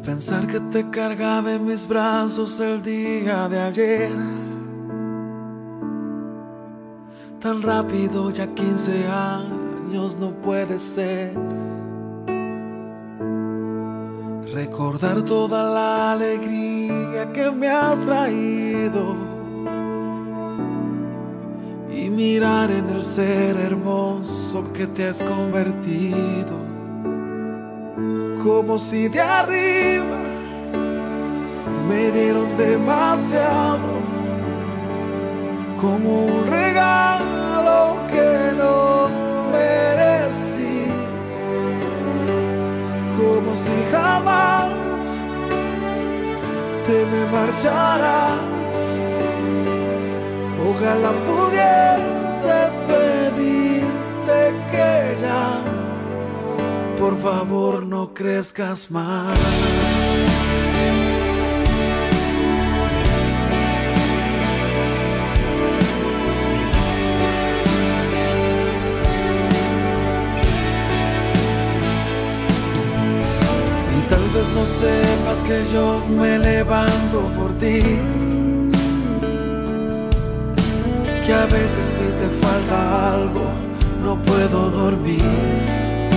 Pensar que te cargaba en mis brazos el día de ayer, tan rápido, ya 15 años no puede ser. Recordar toda la alegría que me has traído y mirar en el ser hermoso que te has convertido. Como si de arriba me dieron demasiado, como un regalo que no merecí, como si jamás te me marcharas. Ojalá pudiese pedirte que ya, por favor, no crezcas más. Y tal vez no sepas que yo me levanto por ti, que a veces si te falta algo no puedo dormir,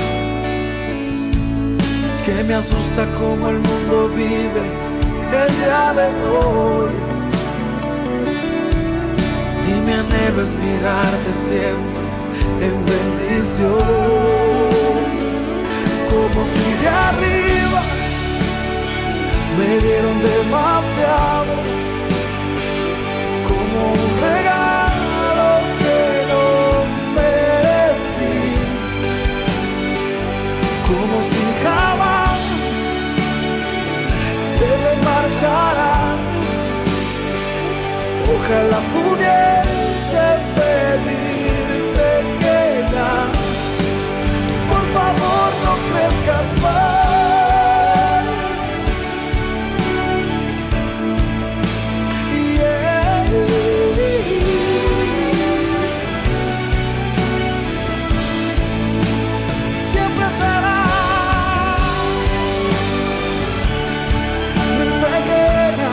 que me asusta cómo el mundo vive el día de hoy, y mi anhelo es mirarte siempre en bendición, como si de arriba me dieron demasiado, como un regalo que no merecí, como si jamás te me marcharás. Ojalá pudiese pedirte que ya, por favor, no crezcas más. Siempre será mi pequeña,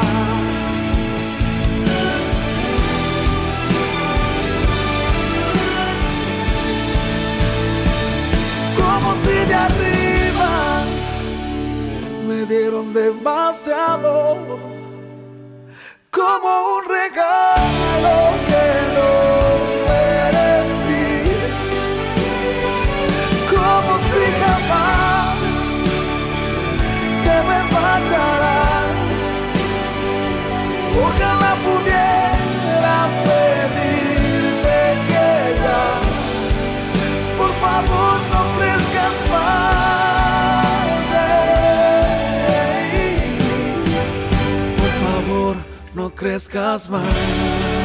como si de arriba me dieron demasiado, como un regalo que no merecí, como si jamás te me marcharás. Ojalá pudiera pedirte que ya, por favor, no crezcas más. Por favor, no crezcas más.